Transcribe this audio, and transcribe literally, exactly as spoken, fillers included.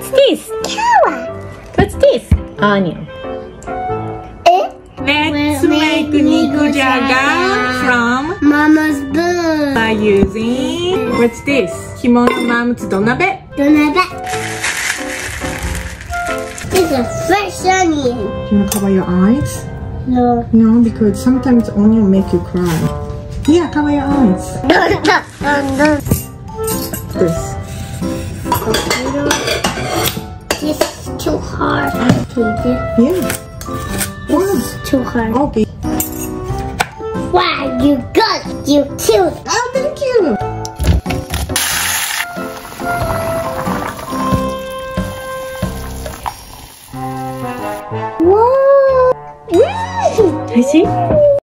What's this? Carrot. What's this? Onion. Eh? Let's We'll make make Nikujaga from Mama's book. by using what's this? ひものマムツ土鍋. Donut. This is a fresh onion. Do you want to cover your eyes? No. No, because sometimes onion make you cry. Yeah, cover your eyes. No, no, no, no. This. This is too hard. Yeah. This is too hard. Okay. Wow, you got it. You killed it. Oh, thank you. Whoa. I see.